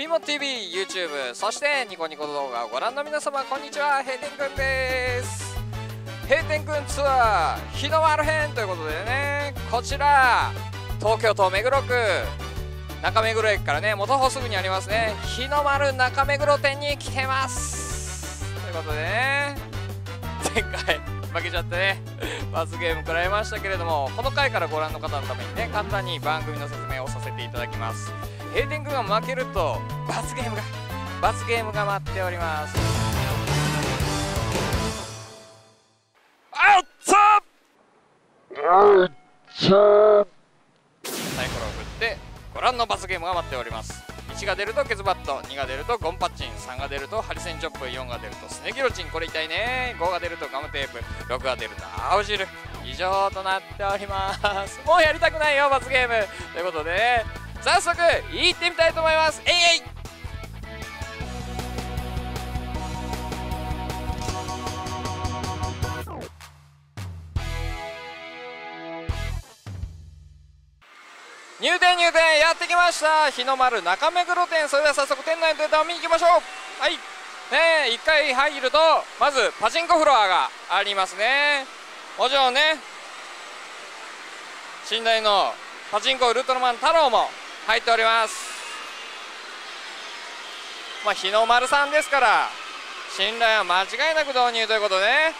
ピーモン TV、YouTube、そしてニコニコ動画をご覧の皆様、こんにちは。閉店くんです。閉店くんツアー日の丸編ということでね、こちら東京都目黒区中目黒駅からね、元穂すぐにありますね、日の丸中目黒店に来てますということでね、前回負けちゃってね罰ゲーム食らいましたけれども、この回からご覧の方のためにね、簡単に番組の説明をさせていただきます。閉店くんが負けると罰ゲームが待っております。あっつサイコロを振ってご覧の罰ゲームが待っております。1が出るとケツバット、2が出るとゴンパッチン、3が出るとハリセンチョップ、4が出るとスネギロチン、これ痛いね。5が出るとガムテープ、6が出ると青汁、以上となっております。もうやりたくないよ罰ゲームということでね、早速行ってみたいと思います。えいえい。入店やってきました。日の丸中目黒店。それでは早速店内のデータを見に行きましょう。はいね、1回入るとまずパチンコフロアがありますね。もちろんね、寝台のパチンコウルトラマン太郎も入っております。まあ日の丸さんですから信頼は間違いなく導入ということでね。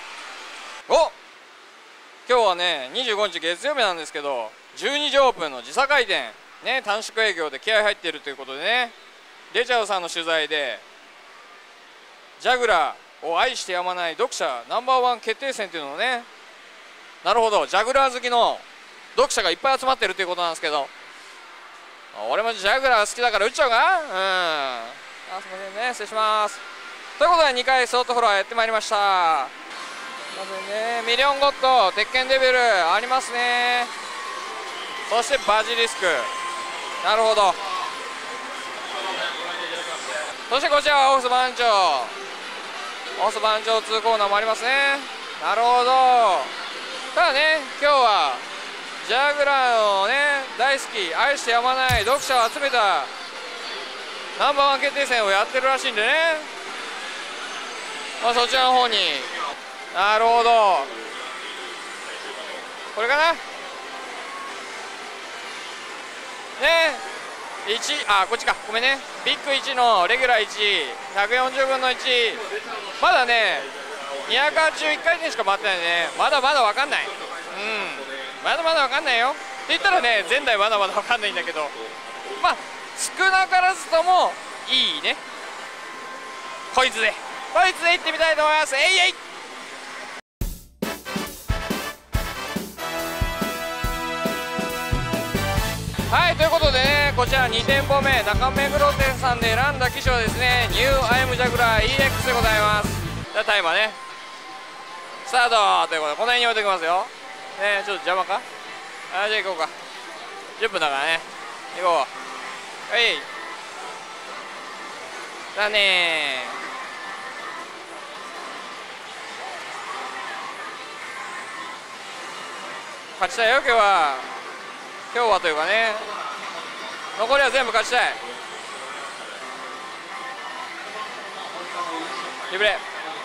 今日はね25日月曜日なんですけど、12時オープンの時差開店ね、短縮営業で気合入っているということでね、レチャオさんの取材でジャグラーを愛してやまない読者Ｎｏ.1決定戦っていうのをね、なるほど、ジャグラー好きの読者がいっぱい集まってるということなんですけど、俺もジャグラー好きだから打っちゃうか。すいませんね、失礼します。ということで2階ソートフロアやってまいりました。すいませんね、ミリオンゴッド鉄拳デビルありますね。そしてバジリスク、なるほど。そしてこちらはオフィス番長2コーナーもありますね。なるほど。ただね、今日はジャグラーをね大好き、愛してやまない読者を集めたＮｏ.1決定戦をやってるらしいんでね、まあそちらの方に、なるほど、これかなね、こっちか、ごめんね。ビッグ1のレギュラー1140分の1、まだね281回転しか回ってないね。まだまだ分かんない。まだまだ分かんないよって言ったらね、前代まだまだ分かんないんだけど、まあ少なからずともいいね。こいつで行ってみたいと思います。えいえい。はい、ということでね、こちら2店舗目中目黒店さんで選んだ機種はですね、ニューアイムジャグラー EX でございます。じゃあタイマーねスタートということで、この辺に置いておきますよね。ちょっと邪魔か。じゃあ行こうか。10分だからね、行こう。はい、だねー、勝ちたいよ今日はというかね、残りは全部勝ちたい。リプレイ。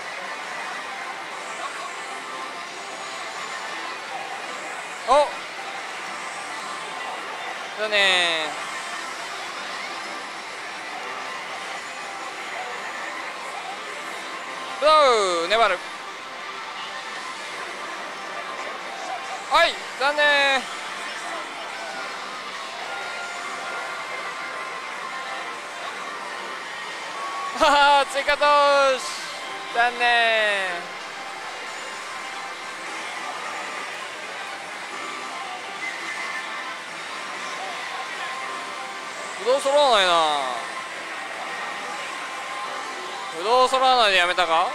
だねー、粘る。はい、残念。追加投手、残念。不動揃わないな。不動揃わないでやめたか。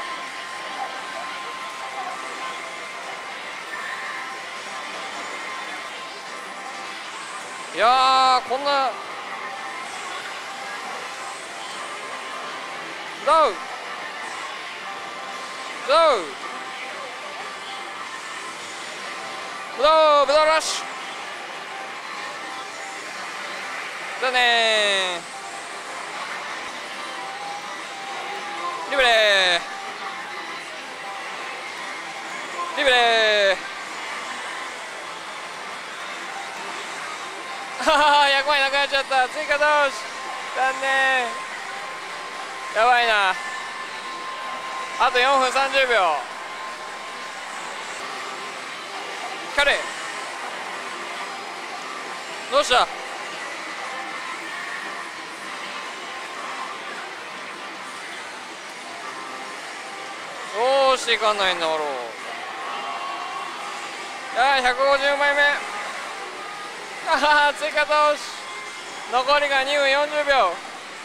いやー、こんなブドウラッシュだねリブレーリブレー100枚なくなっちゃった。追加投手残念。やばいな。あと4分30秒。光れどうした。どうしていかないんだろう。150枚目。追加投手残りが2分40秒。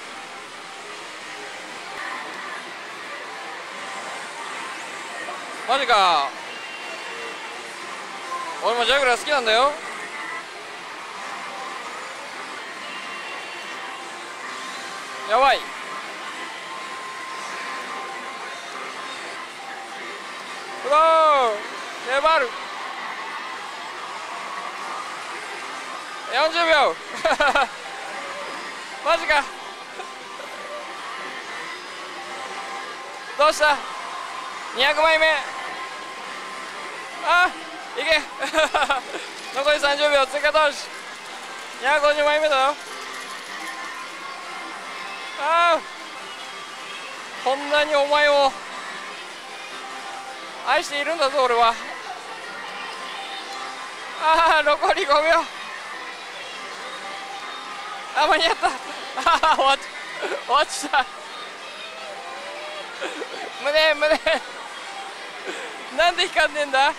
マジか。俺もジャグラー好きなんだよ。やばい。うわー粘る。40秒マジか。どうした200枚目。いけ残り30秒。追加投手250枚目だよ。こんなにお前を愛しているんだぞ俺は。残り5秒。間に合った終わっちゃった。胸なんで光んねんだ。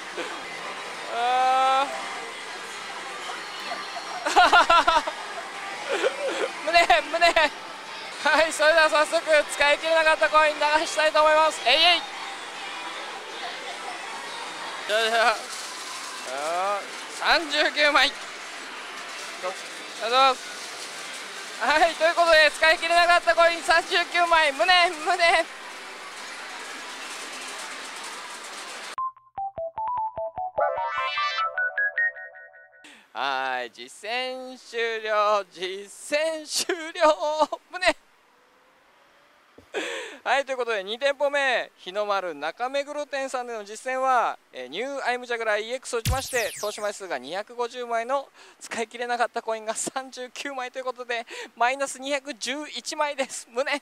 胸はい、それでは早速使い切れなかったコイン流したいと思います。じゃあ39枚。ありがとうございます。はい、ということで使い切れなかったコイン39枚。胸はい、実戦終了胸はい、ということで2店舗目日の丸中目黒店さんでの実践はニューアイムジャグラー EX を打ちまして、投資枚数が250枚の使い切れなかったコインが39枚ということでマイナス211枚です。胸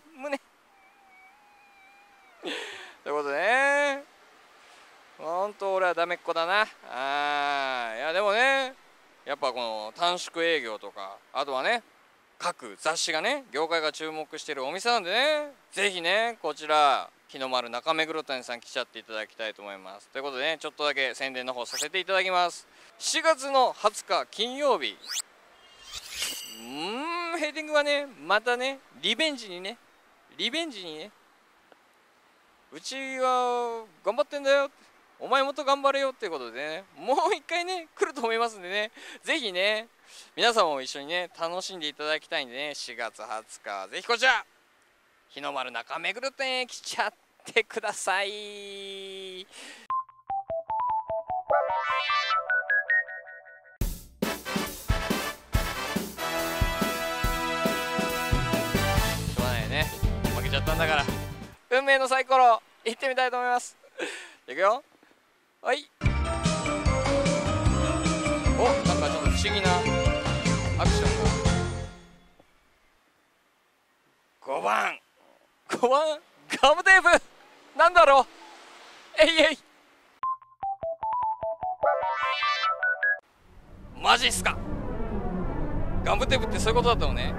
ということでね、ほんと俺はダメっ子だな。いやでもね、やっぱこの短縮営業とか、あとはね各雑誌がね、業界が注目しているお店なんでね、ぜひねこちら日の丸中目黒店さん来ちゃっていただきたいと思います。ということでね、ちょっとだけ宣伝の方させていただきます。4月の20日金曜日、ヘディングはねまたねリベンジにねうちは頑張ってんだよ、お前もっと頑張れよっていうことでね、もう一回ね来ると思いますんでね、ぜひね皆さんも一緒にね楽しんでいただきたいんでね、4月20日ぜひこちら日の丸中目黒店へ来ちゃってください。しょうがないよね、負けちゃったんだから。運命のサイコロ行ってみたいと思います。いくよ。はい。お、なんかちょっと不思議なアクションが。5番ガムテープなんだろう。マジっすか。ガムテープってそういうことだったのね。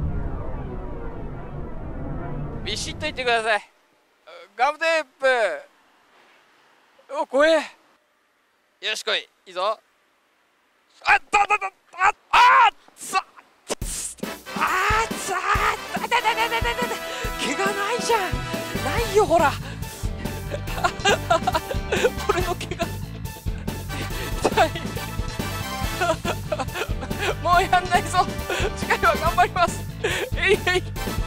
ビシッと言ってください。ガムテープ。お、怖え。よし来い。いいぞ。毛がないじゃん。ないよほら。俺の毛が痛い。もうやんないぞ。次回は頑張ります。